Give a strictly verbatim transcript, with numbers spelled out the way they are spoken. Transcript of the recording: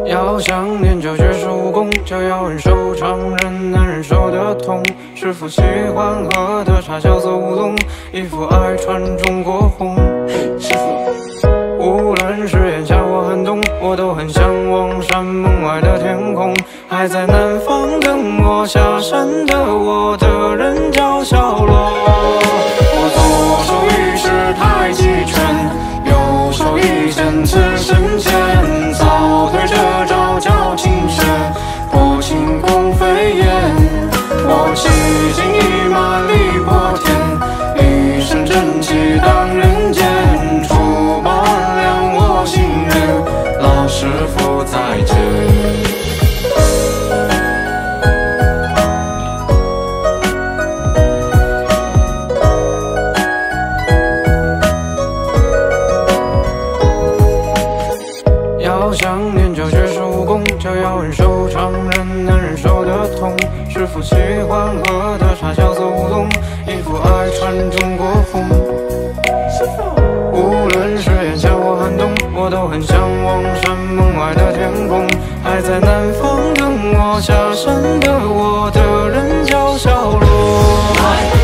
要想念就学手工，就要忍受常人难忍受的痛。师傅喜欢喝的茶叫做乌龙，衣服爱穿中国红。师傅，无论是炎夏或寒冬，我都很向往山门外的天空。还在南方等我下山的我的人叫小罗。我左手一式太极拳，右手一剑刺身前，早推这招叫青蛇，破晴空飞燕。我骑尽一马力破天，一身正气当人间。除暴安良我心愿，老师傅再见。要想念就学手工，就要忍受常人难忍受的痛。师傅喜欢喝的茶叫做乌龙，衣服爱穿中国红。无论是炎夏或寒冬，我都很向往山门外的天空。还在南方等我下山的我的人叫小罗。